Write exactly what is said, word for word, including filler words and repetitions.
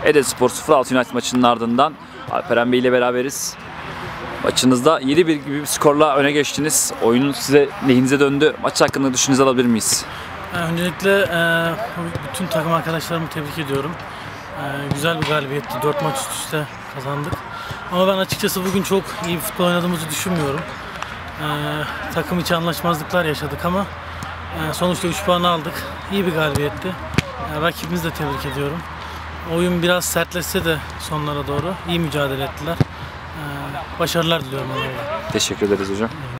Edeспor sıfır altı United maçının ardından Alperen Bey ile beraberiz. Maçınızda yedi bir gibi bir skorla öne geçtiniz. Oyunun size lehinize döndü. Maç hakkında düşüncenizi alabilir miyiz? Öncelikle e, bütün takım arkadaşlarımı tebrik ediyorum. E, güzel bir galibiyetti. dört maç üst üste kazandık. Ama ben açıkçası bugün çok iyi futbol oynadığımızı düşünmüyorum. E, takım içi anlaşmazlıklar yaşadık ama e, sonuçta üç puan aldık. İyi bir galibiyetti. E, rakibimizi de tebrik ediyorum. Oyun biraz sertleşse de sonlara doğru iyi mücadele ettiler. E, başarılar diliyorum onlara. Teşekkür ederiz hocam.